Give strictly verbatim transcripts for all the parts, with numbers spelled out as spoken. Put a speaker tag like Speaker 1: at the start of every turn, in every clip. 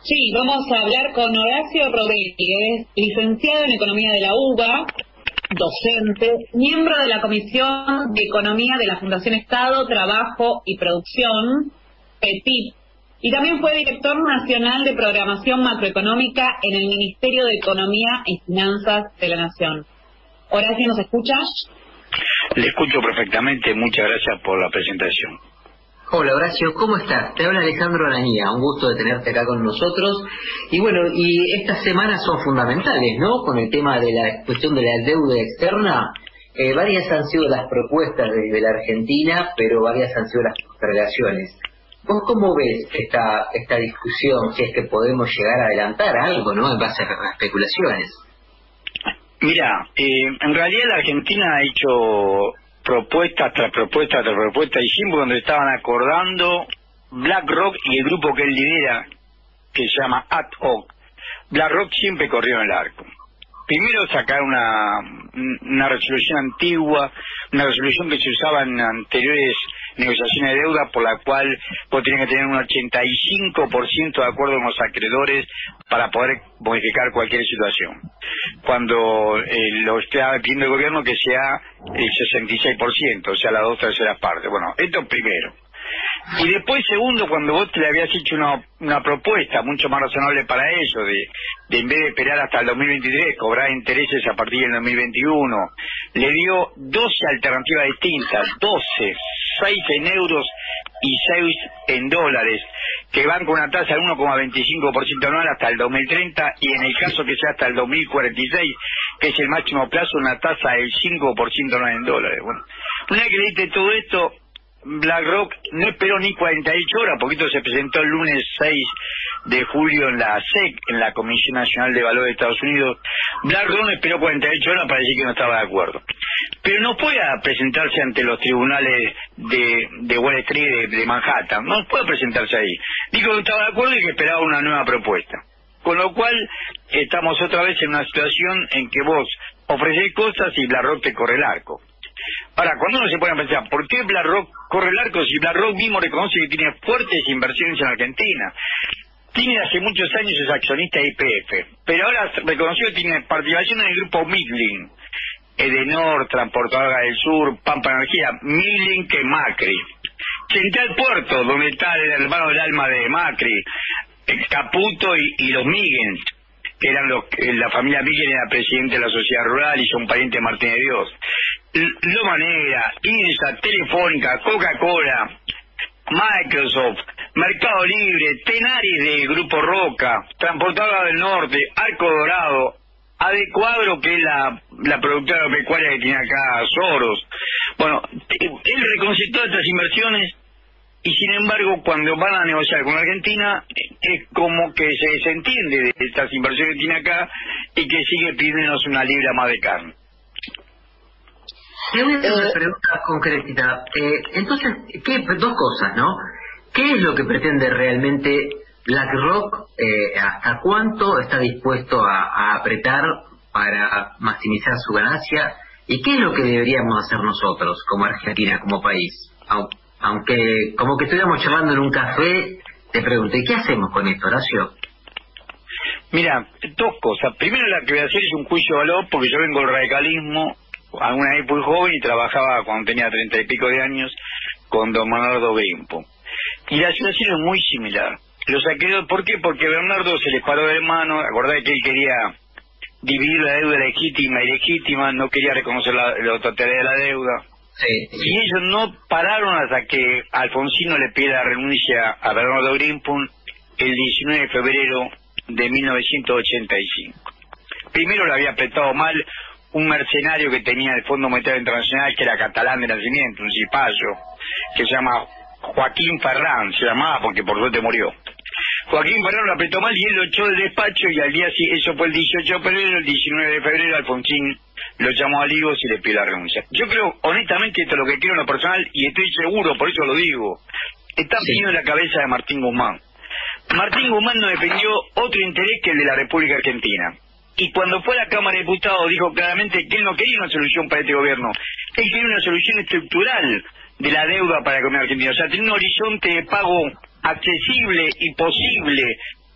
Speaker 1: Sí, vamos a hablar con Horacio Rodríguez, licenciado en Economía de la UBA, docente, miembro de la Comisión de Economía de la Fundación Estado, Trabajo y Producción, P E T I P, y también fue director nacional de Programación Macroeconómica en el Ministerio de Economía y Finanzas de la Nación. Horacio, ¿nos escuchas?
Speaker 2: Le escucho perfectamente, muchas gracias por la presentación.
Speaker 3: Hola Horacio, ¿cómo estás? Te habla Alejandro Aranía, un gusto de tenerte acá con nosotros. Y bueno, y estas semanas son fundamentales, ¿no? Con el tema de la cuestión de la deuda externa, eh, varias han sido las propuestas desde la Argentina, pero varias han sido las postergaciones. ¿Vos cómo ves esta esta discusión, si es que podemos llegar a adelantar algo, ¿no? En base a las especulaciones.
Speaker 2: Mira, eh, en realidad la Argentina ha hecho propuesta tras propuesta tras propuesta, y siempre cuando estaban acordando, BlackRock y el grupo que él lidera, que se llama Ad Hoc, BlackRock siempre corrió en el arco. Primero sacar una, una resolución antigua, una resolución que se usaba en anteriores negociaciones de deuda, por la cual vos tenías que tener un ochenta y cinco por ciento de acuerdo con los acreedores para poder modificar cualquier situación. Cuando eh, lo estaba pidiendo el gobierno que sea el sesenta y seis por ciento, o sea, las dos terceras partes. Bueno, esto primero. Y después, segundo, cuando vos te le habías hecho una, una propuesta mucho más razonable para ello, de, de en vez de esperar hasta el dos mil veintitrés, cobrar intereses a partir del dos mil veintiuno, le dio doce alternativas distintas, doce, seis en euros y seis en dólares, que van con una tasa del uno coma veinticinco por ciento anual hasta el dos mil treinta, y en el caso que sea hasta el dos mil cuarenta y seis, que es el máximo plazo, una tasa del cinco por ciento anual en dólares. Bueno, una vez que le diste todo esto, BlackRock no esperó ni cuarenta y ocho horas, porque esto se presentó el lunes seis de julio en la S E C, en la Comisión Nacional de Valores de Estados Unidos. BlackRock no esperó cuarenta y ocho horas para decir que no estaba de acuerdo. Pero no puede presentarse ante los tribunales de, de Wall Street, de, de Manhattan, no puede presentarse ahí. Dijo que no estaba de acuerdo y que esperaba una nueva propuesta. Con lo cual, estamos otra vez en una situación en que vos ofrecés cosas y BlackRock te corre el arco. Ahora, cuando uno se pone a pensar, ¿por qué BlackRock corre el arco si BlackRock mismo reconoce que tiene fuertes inversiones en Argentina? Tiene hace muchos años, es accionista de Y P F, pero ahora reconoció que tiene participación en el grupo Midlink, Edenor, Transportadora del Sur, Pampa Energía, Midlink, que Macri. Central Puerto, donde está el hermano del alma de Macri, el Caputo y, y los Miguel, que eran los, la familia Miguel era presidente de la Sociedad Rural y son parientes de Martín de Dios. Loma Negra, Insa, Telefónica, Coca-Cola, Microsoft, Mercado Libre, Tenaris de Grupo Roca, Transportadora del Norte, Arco Dorado, Adecuadro, que es la, la productora agropecuaria que tiene acá Soros. Bueno, él reconoce todas estas inversiones y sin embargo cuando van a negociar con Argentina es como que se desentiende de estas inversiones que tiene acá y que sigue pidiéndonos una libra más de carne.
Speaker 3: Te voy a hacer una pregunta concreta. Eh, entonces, ¿qué, dos cosas, ¿no? ¿Qué es lo que pretende realmente BlackRock? Eh, ¿Hasta cuánto está dispuesto a, a apretar para maximizar su ganancia? ¿Y qué es lo que deberíamos hacer nosotros como Argentina, como país? Aunque, como que estuviéramos charlando en un café, te pregunté, ¿qué hacemos con esto, Horacio?
Speaker 2: Mira, dos cosas. Primero, la que voy a hacer es un juicio de valor, porque yo vengo del radicalismo. Alguna vez fui joven y trabajaba cuando tenía treinta y pico de años con don Bernardo Grimpo. Y la situación es muy similar. Los acreedores, ¿por qué? Porque Bernardo se les paró de mano. Acordá que él quería dividir la deuda legítima y ilegítima, no quería reconocer la, la totalidad de la deuda.
Speaker 3: Sí, sí.
Speaker 2: Y ellos no pararon hasta que Alfonsino le pide la renuncia a Bernardo Grimpo el diecinueve de febrero de mil novecientos ochenta y cinco. Primero le había apretado mal un mercenario que tenía el Fondo Monetario Internacional, que era catalán de nacimiento, un cipayo, que se llama Joaquín Ferrán, se llamaba porque por suerte murió. Joaquín Ferrán lo apretó mal y él lo echó del despacho, y al día siguiente, eso fue el dieciocho de febrero, el diecinueve de febrero Alfonsín lo llamó a Ligos y le pidió la renuncia. Yo creo, honestamente, esto es lo que quiero en lo personal, y estoy seguro, por eso lo digo, está pidiendo en la cabeza de Martín Guzmán. Martín Guzmán no defendió otro interés que el de la República Argentina. Y cuando fue a la Cámara de Diputados dijo claramente que él no quería una solución para este gobierno, él quería una solución estructural de la deuda para la economía argentina, o sea, tener un horizonte de pago accesible y posible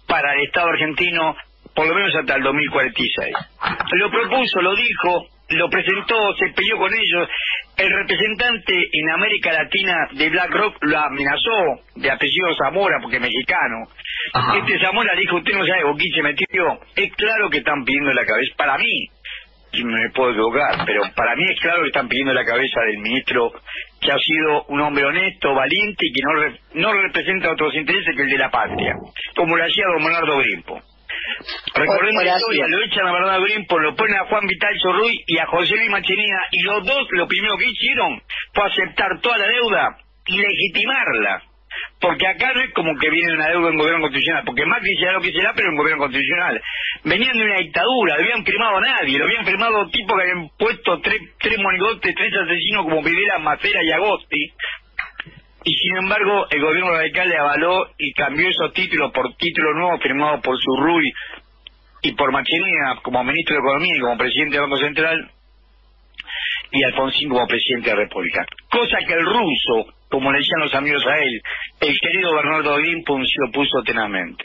Speaker 2: para el Estado argentino, por lo menos hasta el dos mil cuarenta y seis. Lo propuso, lo dijo, lo presentó, se peleó con ellos. El representante en América Latina de BlackRock lo amenazó, de apellido Zamora, porque es mexicano. Ajá. Este Zamora le dijo, usted no sabe con quién se metió. Es claro que están pidiendo la cabeza, para mí, me puedo equivocar, pero para mí es claro que están pidiendo la cabeza del ministro, que ha sido un hombre honesto, valiente y que no, re, no representa otros intereses que el de la patria, como lo hacía don Bernardo Grimpo. Recordemos la historia, lo echan a Bernardo Grimpo, lo ponen a Juan Vital Zorruy y a José Luis Machenina, y los dos lo primero que hicieron fue aceptar toda la deuda y legitimarla. Porque acá no es como que viene una deuda en gobierno constitucional, porque Macri será lo que será, pero en gobierno constitucional. Venían de una dictadura, lo habían firmado a nadie, lo habían firmado tipos que habían puesto tres, tres monigotes, tres asesinos como Videla, Macera y Agosti. Y sin embargo, el gobierno radical le avaló y cambió esos títulos por títulos nuevos firmados por Zurruy y por Machenina como ministro de Economía y como presidente del Banco Central, y Alfonsín como presidente de la República. Cosa que el ruso, como le decían los amigos a él, el querido Bernardo Grimpo, se opuso tenazmente.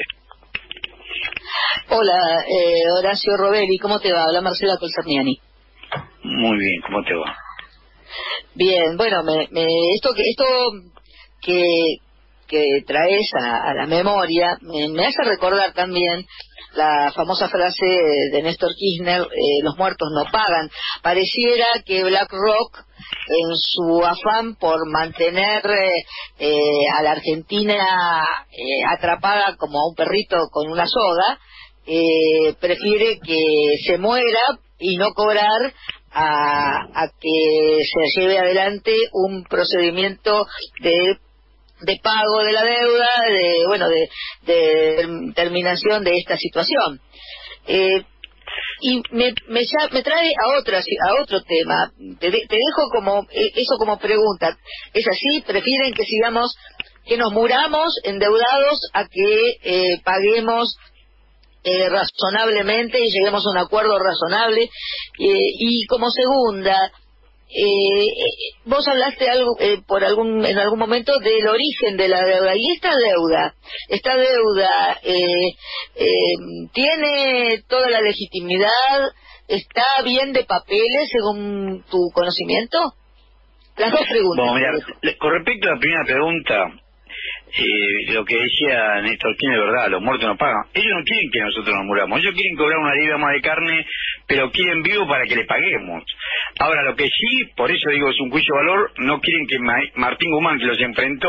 Speaker 4: Hola, eh, Horacio Robelli, ¿cómo te va? Habla Marcela Colcerniani.
Speaker 2: Muy bien, ¿cómo te va?
Speaker 4: Bien, bueno, me, me, esto que esto que, que traes a, a la memoria me, me hace recordar también la famosa frase de Néstor Kirchner, eh, los muertos no pagan. Pareciera que BlackRock, en su afán por mantener eh, a la Argentina eh, atrapada como un perrito con una soga, eh, prefiere que se muera y no cobrar a, a que se lleve adelante un procedimiento de de pago de la deuda, de bueno, de, de terminación de esta situación. Eh, y me, me, ya, me trae a otra, a otro tema. Te, de, te dejo como eso como pregunta. ¿Es así? ¿Prefieren que sigamos, que nos muramos endeudados a que eh, paguemos eh, razonablemente y lleguemos a un acuerdo razonable? Eh, y como segunda, Eh, vos hablaste algo eh, por algún en algún momento del origen de la deuda, y esta deuda esta deuda eh, eh, tiene toda la legitimidad, está bien de papeles según tu conocimiento. Las dos preguntas.
Speaker 2: Bueno, mira, con respecto a la primera pregunta, eh, lo que decía Néstor tiene verdad, los muertos no pagan. Ellos no quieren que nosotros nos muramos, ellos quieren cobrar una libra más de carne, pero quieren vivo para que le paguemos. Ahora, lo que sí, por eso digo, es un juicio de valor, no quieren que Ma Martín Guzmán, que los enfrentó,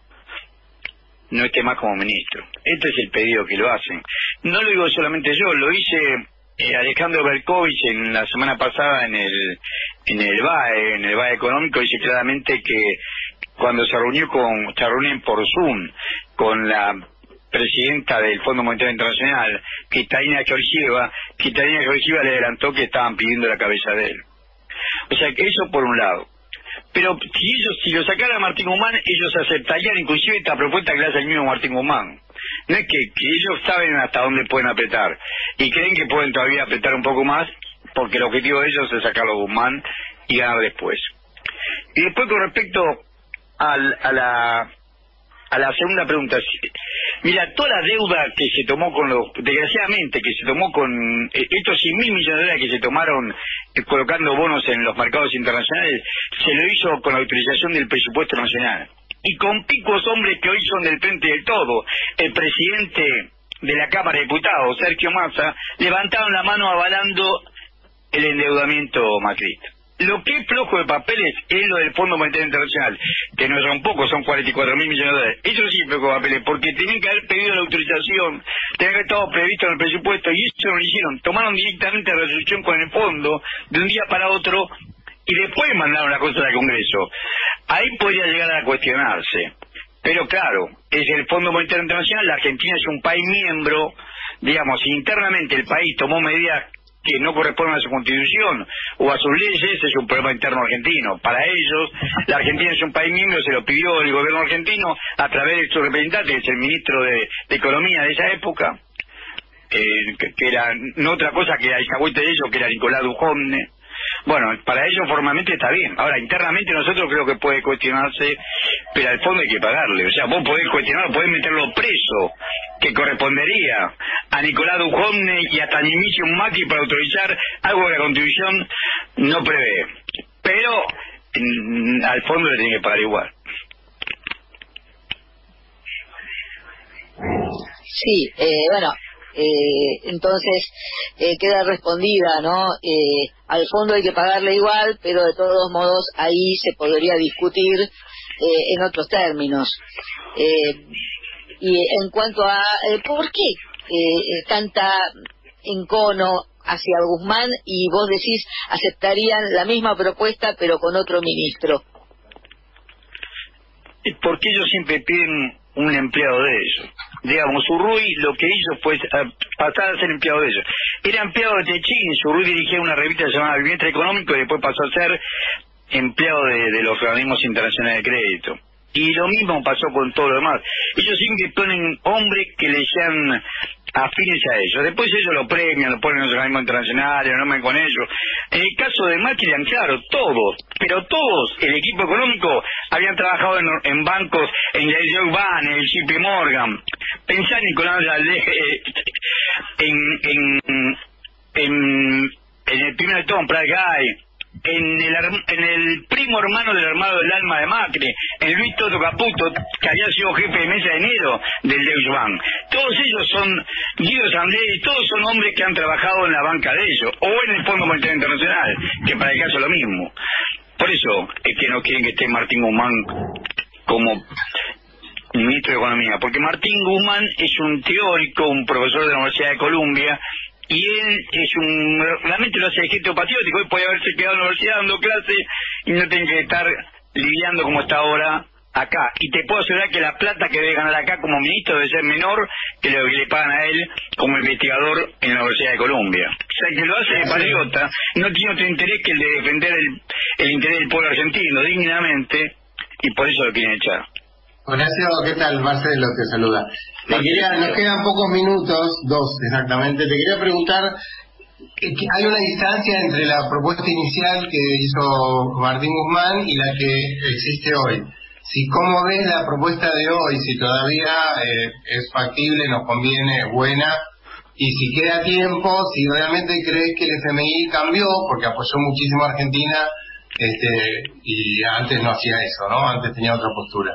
Speaker 2: no esté más como ministro. Este es el pedido que lo hacen. No lo digo solamente yo, lo hice eh, Alejandro Berkovich en la semana pasada en el en el B A E, en el B A E económico, dice claramente que cuando se reunió con, se reúnen por Zoom con la presidenta del Fondo Monetario Internacional, Kristalina Georgieva, Kristalina Georgieva le adelantó que estaban pidiendo la cabeza de él. O sea, que eso por un lado. Pero si ellos, si lo sacara a Martín Guzmán, ellos aceptarían inclusive esta propuesta que le hace el mismo Martín Guzmán. No es que, que ellos saben hasta dónde pueden apretar, y creen que pueden todavía apretar un poco más, porque el objetivo de ellos es sacarlo a Guzmán y ganar después. Y después, con respecto al, a la a la segunda pregunta, mira, toda la deuda que se tomó con los, desgraciadamente, que se tomó con eh, estos cien mil millones de dólares que se tomaron eh, colocando bonos en los mercados internacionales, se lo hizo con la autorización del presupuesto nacional. Y con picos hombres que hoy son del frente del todo. El presidente de la Cámara de Diputados, Sergio Massa, levantaron la mano avalando el endeudamiento macrista. Lo que es flojo de papeles es lo del Fondo Monetario Internacional, que no son pocos, son cuarenta y cuatro mil millones de dólares. Eso sí es flojo de papeles, porque tenían que haber pedido la autorización, tenían que haber estado previsto en el presupuesto, y eso no lo hicieron. Tomaron directamente la resolución con el fondo, de un día para otro, y después mandaron la cosa al Congreso. Ahí podría llegar a cuestionarse. Pero claro, es el Fondo Monetario Internacional, la Argentina es un país miembro, digamos, si internamente el país tomó medidas que no corresponden a su constitución o a sus leyes, es un problema interno argentino. Para ellos, la Argentina es un país miembro, se lo pidió el gobierno argentino a través de su representante, que es el ministro de, de Economía de esa época, eh, que, que era no otra cosa que el alcahuete de ellos, que era Nicolás Dujovne. Bueno, para ellos formalmente está bien. Ahora, internamente nosotros creo que puede cuestionarse, pero al fondo hay que pagarle. O sea, vos podés cuestionarlo, podés meterlo preso, que correspondería a Nicolás Dujovne y hasta Dionisio Macri para autorizar algo que la Constitución no prevé. Pero mm, al fondo le tiene que pagar igual.
Speaker 4: Sí, eh, bueno, eh, entonces eh, queda respondida, ¿no? Eh, al fondo hay que pagarle igual, pero de todos modos ahí se podría discutir eh, en otros términos. Eh, y en cuanto a eh, por qué eh, tanta encono hacia Guzmán y vos decís aceptarían la misma propuesta pero con otro ministro.
Speaker 2: Porque ellos siempre piden un empleado de ellos. Digamos, Urruy lo que hizo fue pasar a ser empleado de ellos. Era empleado de Techín, Urruy dirigía una revista llamada El Vientre Económico y después pasó a ser empleado de, de los organismos internacionales de crédito. Y lo mismo pasó con todo lo demás. Ellos siempre ponen hombres que les sean afines a ellos. Después ellos lo premian, lo ponen en los organismos internacionales, lo nombran con ellos. En el caso de Macri, claro, todos, pero todos, el equipo económico, habían trabajado en, en bancos, en el J P, en el J P Morgan. Pensá en Nicolás Valdés, en, en, en, en el primer Tom Pratt Guy, en el, en el primo hermano del armado del alma de Macri, en Luis Toto Caputo, que había sido jefe de mesa de enero del Deutsche Bank. Todos ellos son, Guido Sandleri, todos son hombres que han trabajado en la banca de ellos, o en el Fondo Monetario Internacional, que para el caso es lo mismo. Por eso es que no quieren que esté Martín Guzmán como ministro de Economía, porque Martín Guzmán es un teórico, un profesor de la Universidad de Columbia, y él es un, realmente lo hace de gesto patriótico. Él puede haberse quedado en la universidad dando clases y no tiene que estar lidiando como está ahora acá. Y te puedo asegurar que la plata que debe ganar acá como ministro debe ser menor que lo que le pagan a él como investigador en la Universidad de Columbia. O sea, que lo hace de patriota, no tiene otro interés que el de defender el, el interés del pueblo argentino dignamente, y por eso lo quieren echar.
Speaker 5: Horacio, ¿qué tal? Marcelo te saluda. Te quería, nos quedan pocos minutos, dos exactamente. Te quería preguntar, hay una distancia entre la propuesta inicial que hizo Martín Guzmán y la que existe hoy. Si cómo ves la propuesta de hoy, si todavía eh, es factible, nos conviene, es buena, y si queda tiempo, si realmente crees que el F M I cambió, porque apoyó muchísimo a Argentina, este, y antes no hacía eso, ¿no? Antes tenía otra postura.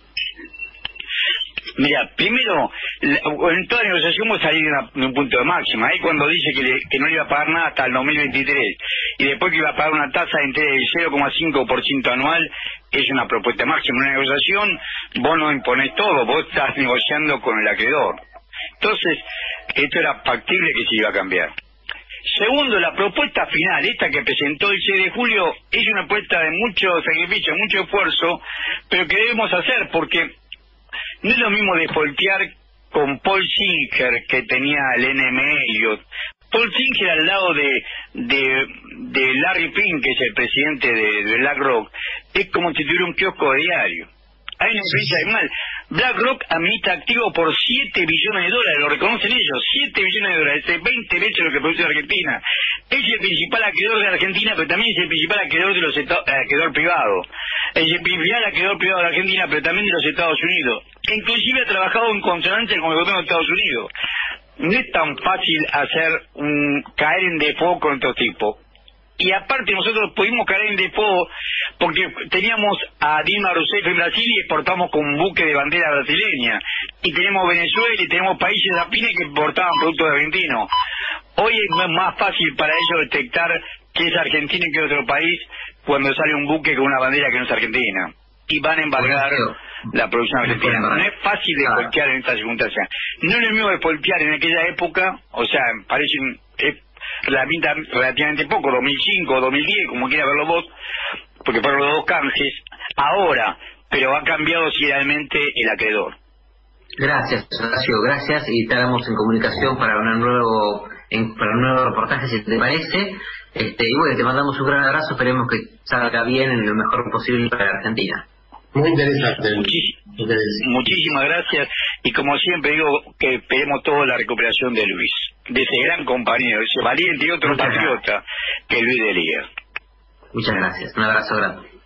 Speaker 2: Mira, primero, en toda negociación vos salís de, una, de un punto de máxima. Ahí cuando dice que, le, que no le iba a pagar nada hasta el dos mil veintitrés y después que iba a pagar una tasa de interés del cero coma cinco por ciento anual, es una propuesta máxima. En una negociación vos no imponés todo, vos estás negociando con el acreedor. Entonces, esto era factible que se iba a cambiar. Segundo, la propuesta final, esta que presentó el seis de julio, es una propuesta de mucho sacrificio, mucho esfuerzo, pero que debemos hacer porque no es lo mismo defoltear con Paul Singer que tenía el N M Elliot. Paul Singer al lado de, de, de Larry Fink, que es el presidente de, de BlackRock, es como si tuviera un kiosco de diario. Hay una diferencia de mal. BlackRock administra activo por siete billones de dólares, lo reconocen ellos, siete billones de dólares, es veinte veces lo que produce Argentina. Es el principal acreedor de Argentina, pero también es el principal acreedor de los estados, acreedor privado. Es el principal acreedor privado de Argentina, pero también de los Estados Unidos. Inclusive ha trabajado en consonancia con el gobierno de Estados Unidos. No es tan fácil hacer un caer en default con estos tipos. Y aparte nosotros pudimos caer en default porque teníamos a Dilma Rousseff en Brasil y exportamos con un buque de bandera brasileña. Y tenemos Venezuela y tenemos países afines que exportaban productos argentinos. Hoy es más fácil para ellos detectar que es Argentina y que es otro país cuando sale un buque con una bandera que no es argentina. Y van a embargar la producción argentina. No es fácil de voltear en esta circunstancia. No es lo mismo de voltear en aquella época, o sea, parece es relativamente poco, dos mil cinco, dos mil diez, como quiera verlo vos, porque fueron los dos canjes, ahora, pero ha cambiado realmente el acreedor.
Speaker 3: Gracias, Horacio, gracias, y estaremos en comunicación para un nuevo, en, para un nuevo reportaje, si te parece. Este, y bueno, te mandamos un gran abrazo, esperemos que salga bien en lo mejor posible para Argentina.
Speaker 5: Muy interesante.
Speaker 2: Muchis, muchísimas gracias, y como siempre digo, que esperemos toda la recuperación de Luis, de ese gran compañero, ese valiente y otro patriota que Luis Delía.
Speaker 3: Muchas gracias. Un abrazo grande.